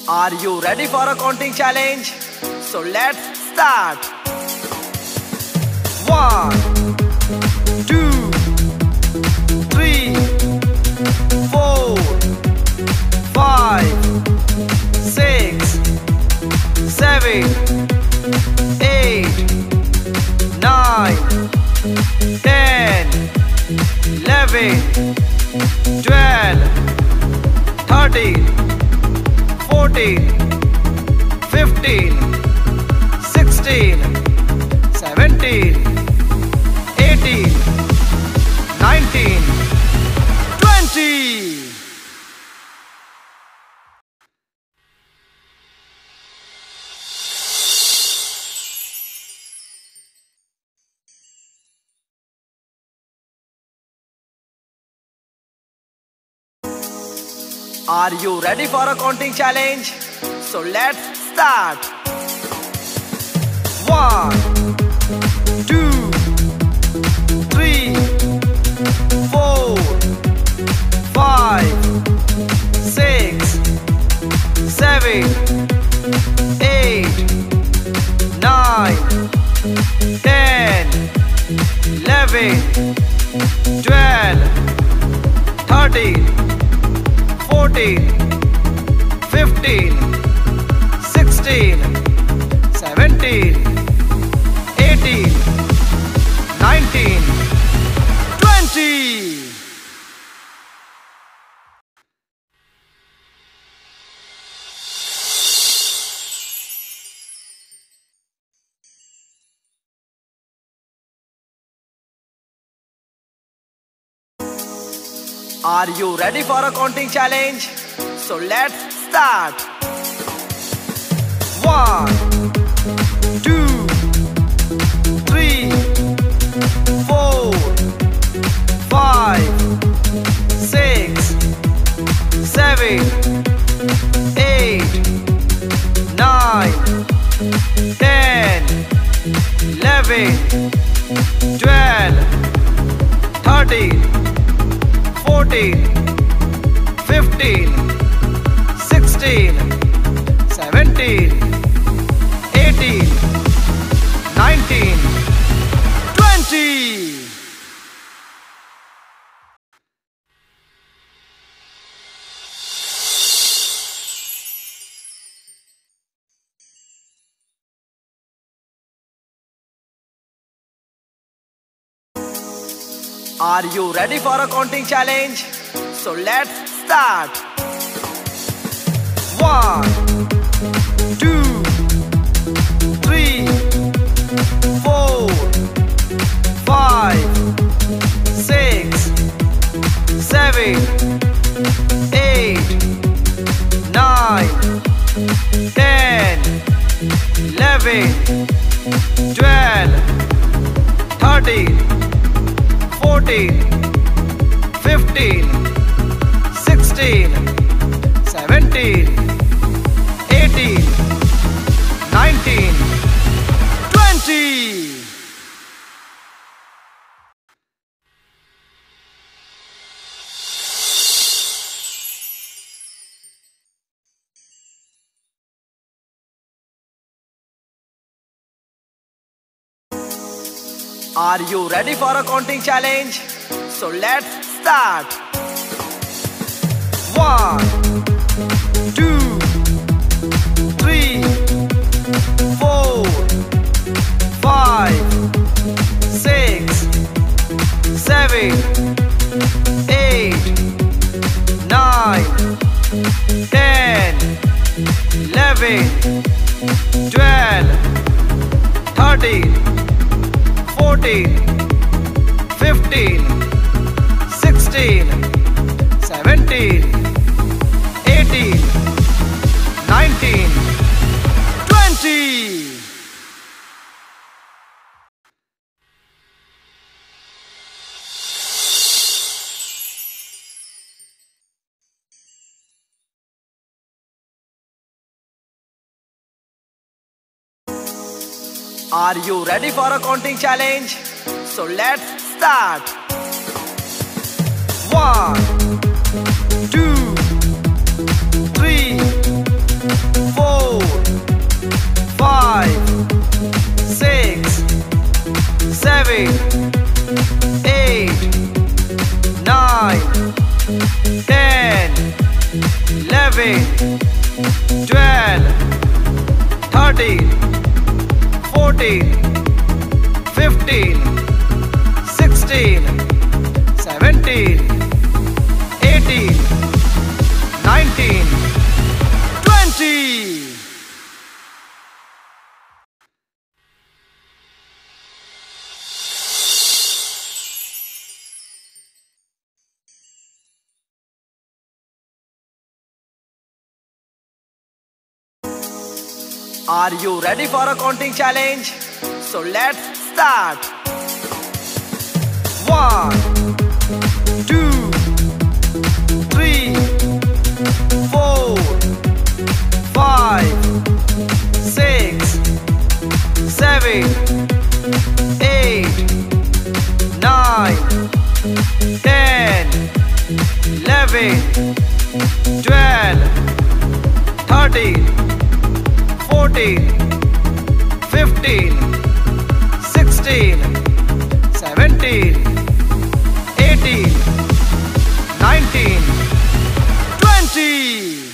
Are you ready for a counting challenge? So let's start. 1, 2, 3, 4, 5, 6, 7, 8, 9, 10, 11, 12, 13, 14, 15, 16, 17, 18, 19, 20. Are you ready for a counting challenge? So let's start. 1, 2, 3, 4, 5, 6, 7, 8, 9, 10, 11, 12, 13, 14, 15, 16, 17, 18, 19, 20. Are you ready for a counting challenge? So let's start. 1, 2, 3, 4, 5, 6, 7, 8, 9, 10, 11, 12, 13, 14, 15, 16, 17, 18, 19, 20. Are you ready for a counting challenge? So let's start. 1, 2, 3, 4, 5, 6, 7, 8, 9, 10, 11, 12, 13, 14, 15, 16, 17, 18, 19, 20. Are you ready for a counting challenge? So let's start. 1, 2, 3, 4, 5, 6, 7, 8, 9, 10, 11, 12, 13, 14, 15, 16, 17, 18, 19, 20. Are you ready for a counting challenge? So let's start. 1, 2, 3, 11, 12, 13, 14, 15, 16, 17, 18, 19, 20. Are you ready for a counting challenge? So let's start. 1, 2, 3, 4, 5, 6, 7, 8, 9, 10, 11, 12, 13, 14, 15, 16, 17, 18, 19, 20.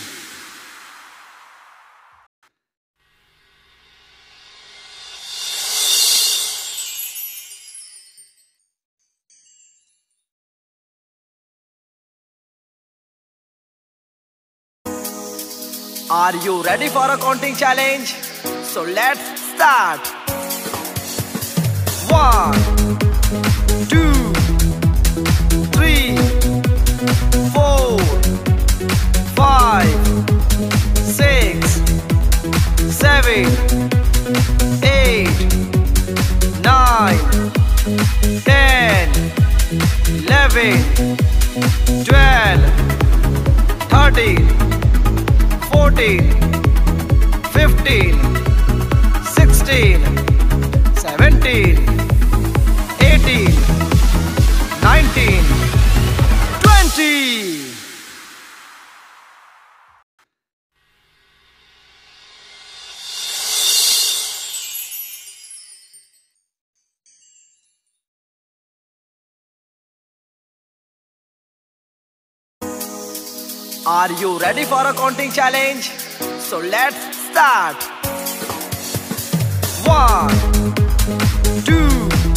Are you ready for a counting challenge? So let's start. 1, 2, 3, 4, 5, 6, 7, 8, 9, 10, 11, 12, 13, 14, 15, 16, 17, 18, 19, 20. Are you ready for a counting challenge? So let's start. 1, 2,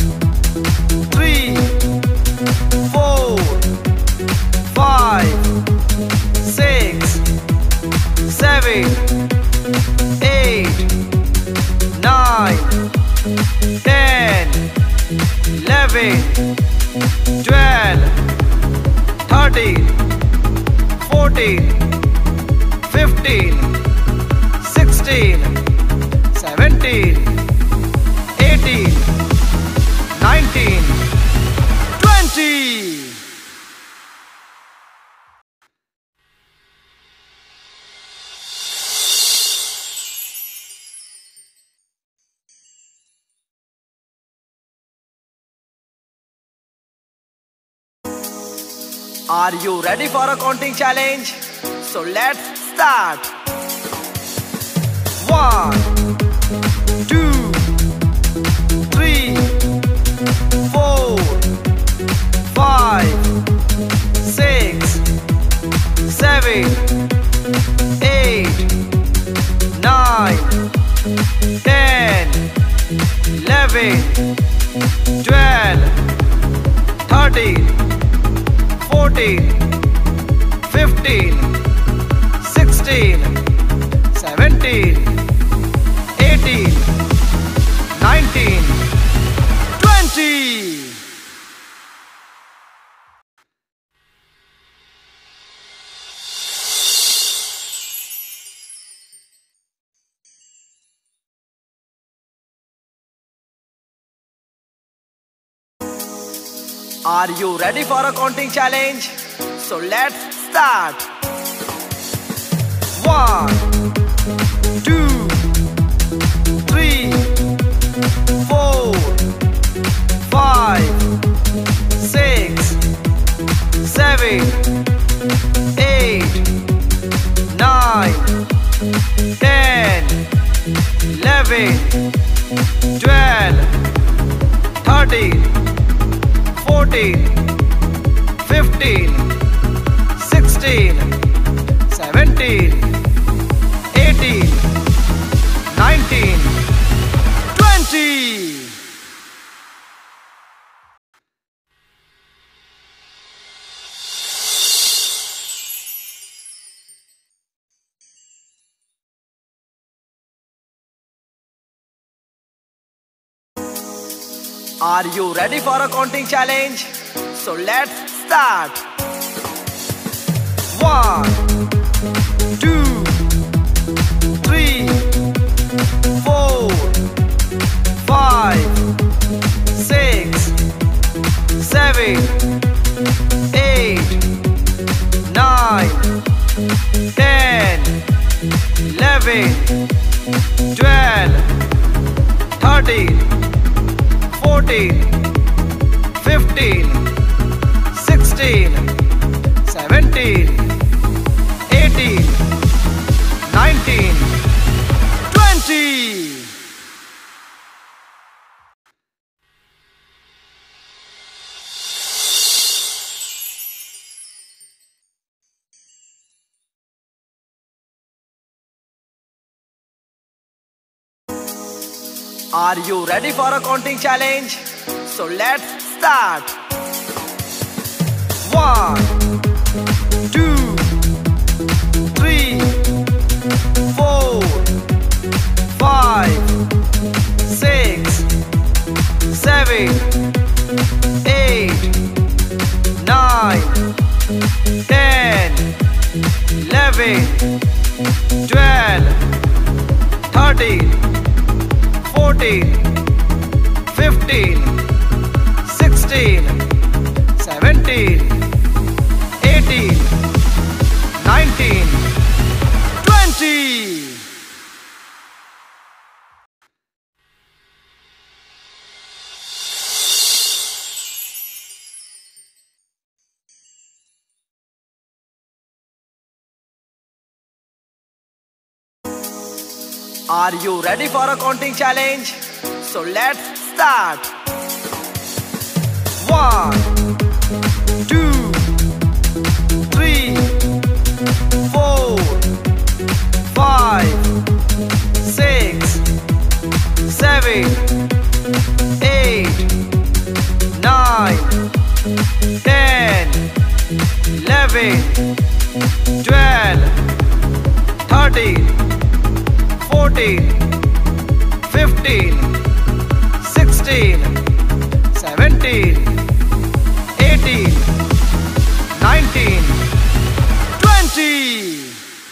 3, 4, 5, 6, 7, 8, 9, 10, 11, 12, 13, 14, 15, 16, 17, 18, 19, 20. Are you ready for a counting challenge? So let's start. 1, 2, 3, 4, 5, 6, 7, 8, 9, 10, 11, 12, 13, 14, 15, 16, 17, 18, 19, 20. Are you ready for a counting challenge? So let's start. 1, 2, 3, 4, 5, 6, 7, 8, 9, 10, 11, 12, 13, 14, 15, 16, 17, Are you ready for a counting challenge? So let's start. 1, 2, 3, 4, 5, 6, 7, 8, 9, 10, 11, 12, 13, 14, 15, 16, 17, 18, 19, 20. Are you ready for a counting challenge? So let's start. 1, 2, 3, 4, 5, 6, 7, 8, 9, 10, 11, 12, 13, 14, 15, 16, 17, 18, 19, 20. Are you ready for a counting challenge? So let's start. 1, 2, 3, 4, 5, 6, 7, 8, 9, 10, 11, 12, 13, 14, 15, 16, 17, 18, 19, 20.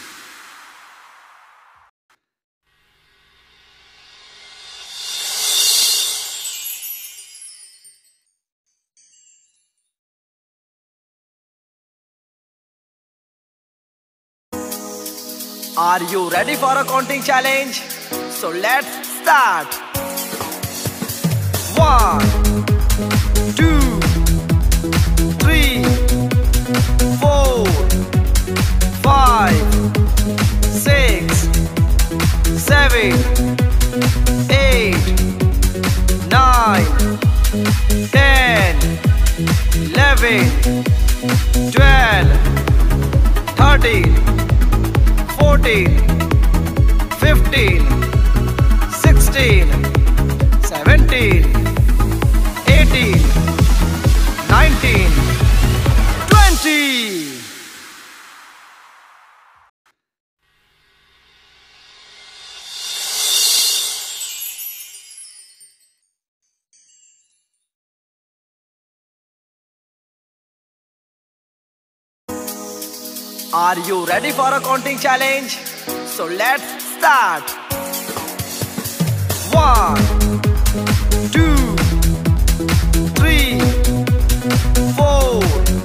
Are you ready for a counting challenge? So let's start. 1, 2, 3, 4, 5, 6, 7, 8, 9, 10, 11, 12, 13, 14, 15, 16, 17, 18, 19, 20. Are you ready for a counting challenge? So let's start. 1, 2, 3, 4,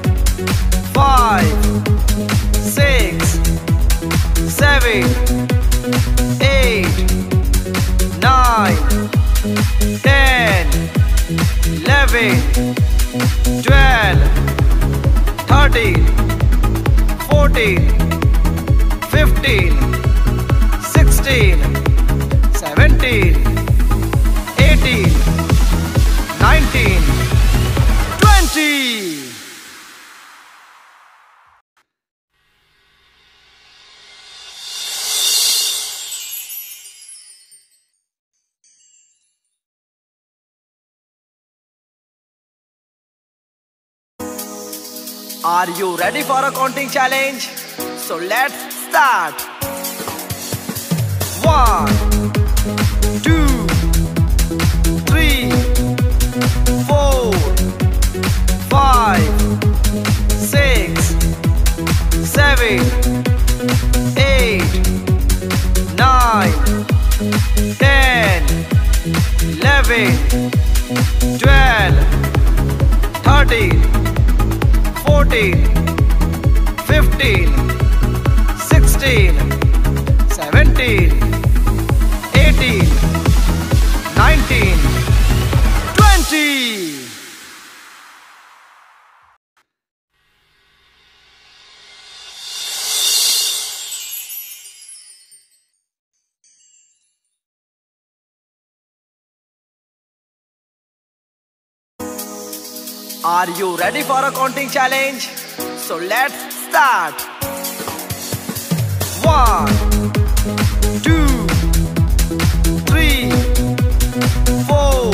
5, 6, 7, 8, 9, 10, 11, 12, 13, 14, 15, 16, 17, 18, 19, 20. Are you ready for a counting challenge? So let's start. 1, 2, 3, 5, 6, 7, 8, 9, 10, 11, 12, 13, 14, 15, 16, 17, 18, 19, 20. Are you ready for a counting challenge? So let's start. 1, 2, 3, 4,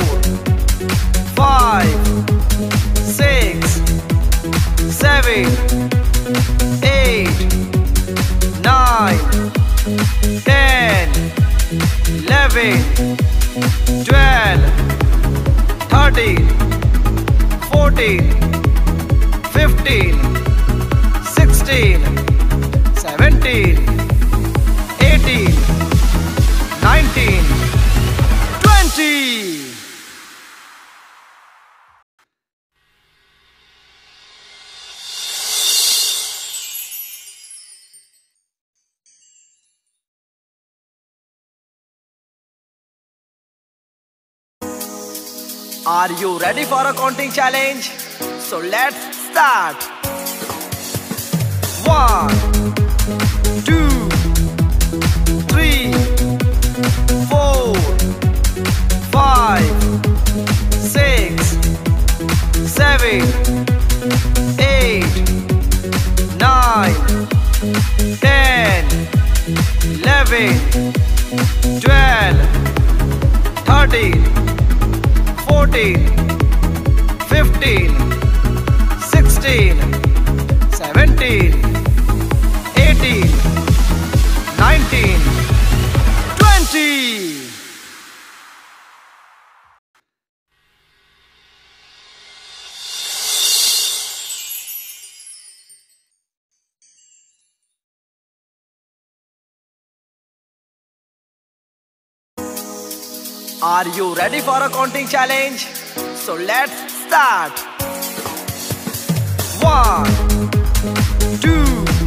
5, 6, 7, 8, 9, 10, 11, 12, 13, 14, 15, 16, 17, 18, 19, 20. Are you ready for a counting challenge? So let's start. 1, 2, 3, 4, 5, 6, 7, 8, 9, 10, 11, 12, 13, 14, 15, 16, 17, 18, 19, 20. Are you ready for a counting challenge? So let's start. 1, 2,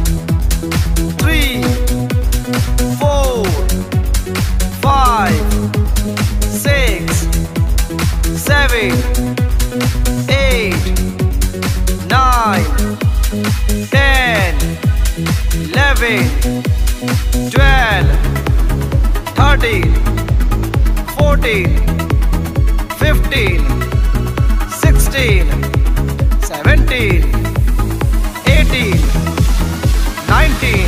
3, 4, 5, 6, 7, 8, 9, 10, 11, 12, 13, 14, 15, 16, 17, 18, 19,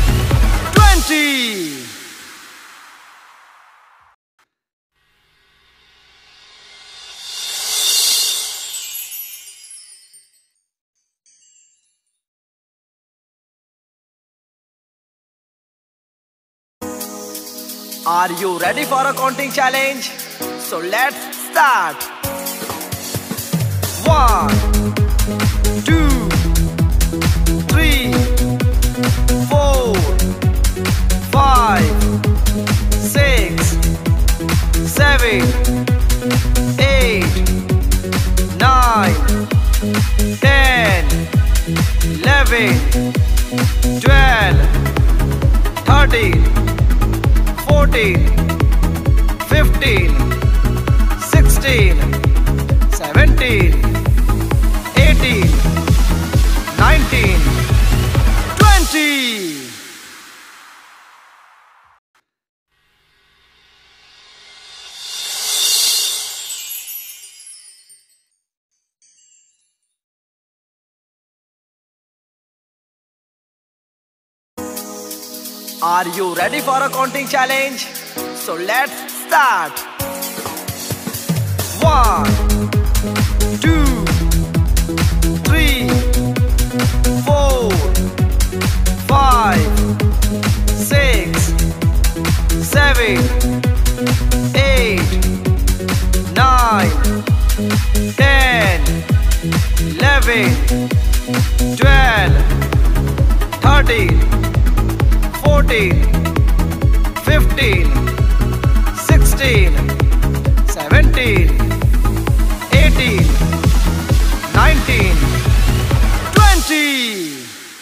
20. Are you ready for a counting challenge? So let's start. 1, 2, 3, 4, 5, 6, 7, 8, 9, 10, 11, 12, 13, 14, 15, 16, 17, 18, 19, 20. Are you ready for a counting challenge? So let's start. 1, 2, 3, 4, 5, 6, 7, 8, 9, 10, 11, 12, 13, 14, 15, 16, 17, 18, 19, 20.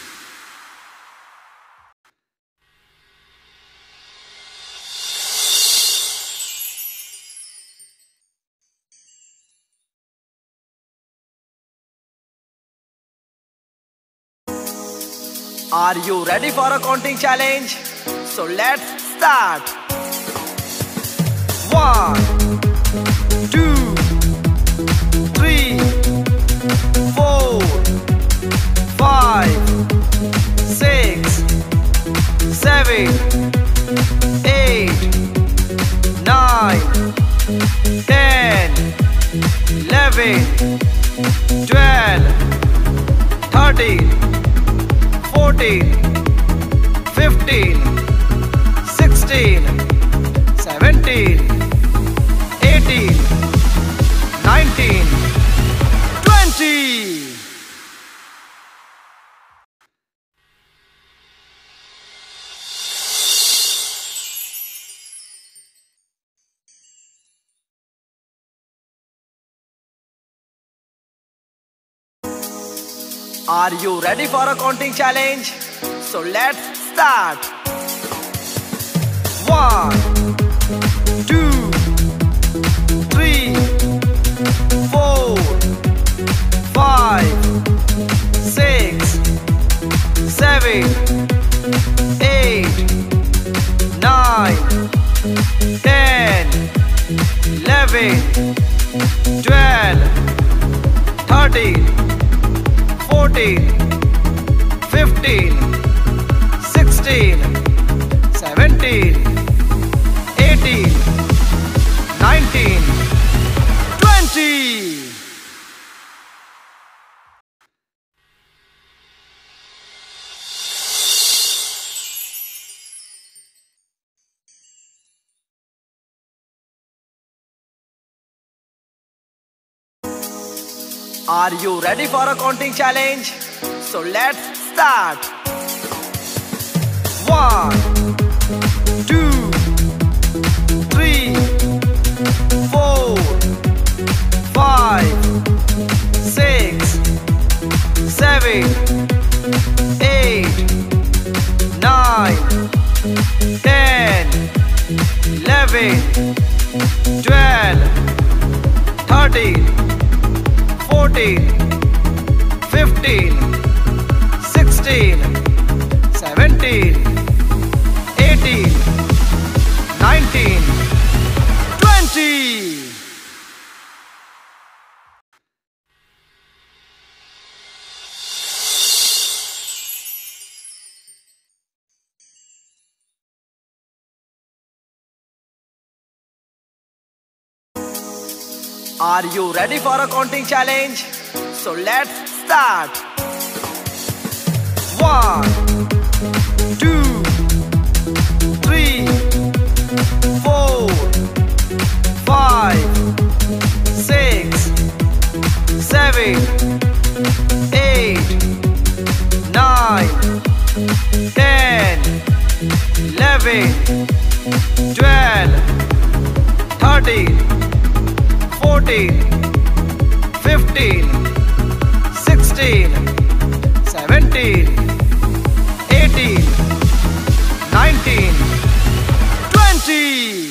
Are you ready for a counting challenge? So let's start. 1, 2, 3, 4, 5, 6, 7, 8, 9, 10, 11, 12, 13, 14, 15, 16, 17, 18, 19, 20. Are you ready for a counting challenge? So let's start. 1, 2, 3, 4, 5, 6, 7, 8, 9, 10, 11, 12, 13, 14, 15, 16, 17, 18, 19, 20. Are you ready for a counting challenge? So let's start. 1, 2, 3, 4, 5, 6, 7, 8, 9, 10, 11, 12, 13, 14, 15, 16, 17, 18, 19, 20. Are you ready for a counting challenge? So let's start. 1, 2, 3, 4, 5, 6, 7, 8, 9, 10, 11, 12, 13, 14, 15, 16, 17, 18, 19, 20.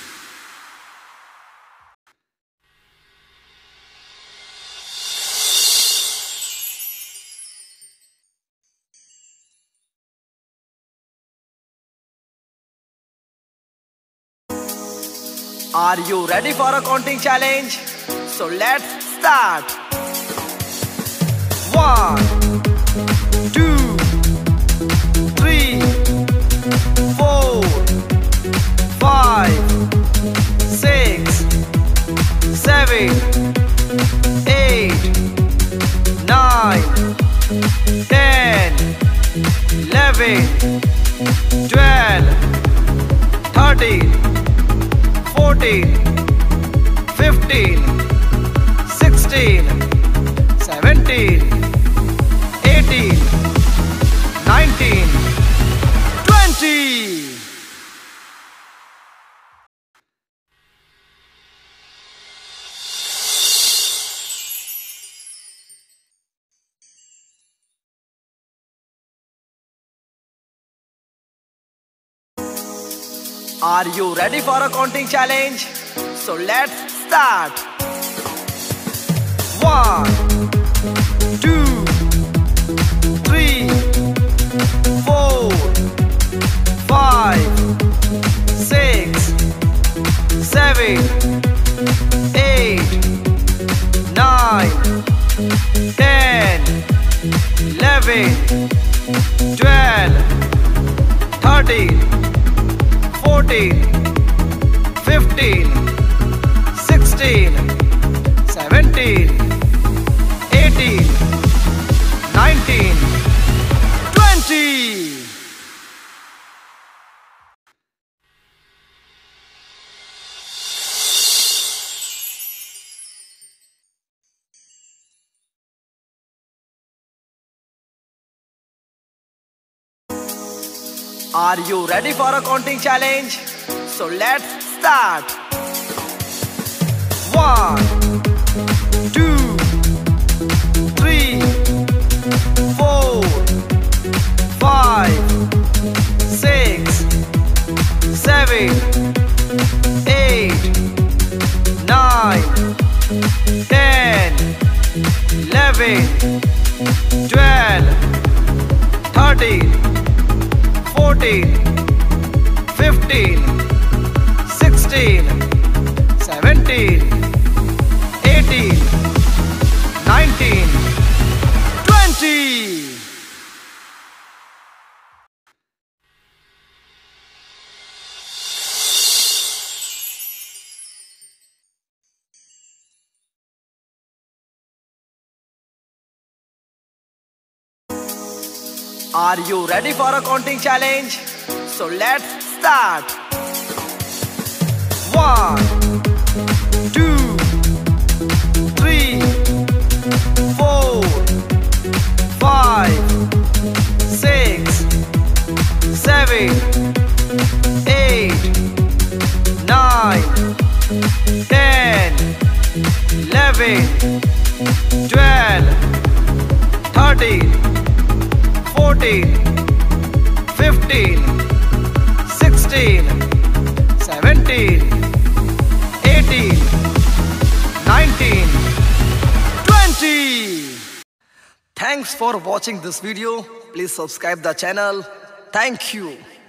Are you ready for a counting challenge? So let's start. 1, 2, 3, 4, 5, 6, 7, 8, 9, 10, 11, 12, 13, 14, 15, 16, 17, 17, 18, 19, 20. Are you ready for a counting challenge? So let's start. 1, 2, 3, 4, 5, 6, 7, 8, 9, 10, 11, 12, 13, 14, 15, 16, 17, 18, 19, 20. Are you ready for a counting challenge? So let's start. 1, 2, 3, 4, 5, 6, 7, 8, 9, 10, 11, 12, 13, 14, 15, 16, 17, 18, 19, 20. Are you ready for a counting challenge? So let's start. 1, 2, 3, 4, 5, 6, 7, 8, 9, 10, 11, 12, 13, 14, 15, 16, 17, 18, 19, 20. Thanks for watching this video. Please subscribe the channel. Thank you.